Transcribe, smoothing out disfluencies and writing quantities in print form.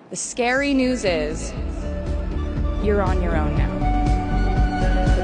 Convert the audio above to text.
The scary news is you're on your own now.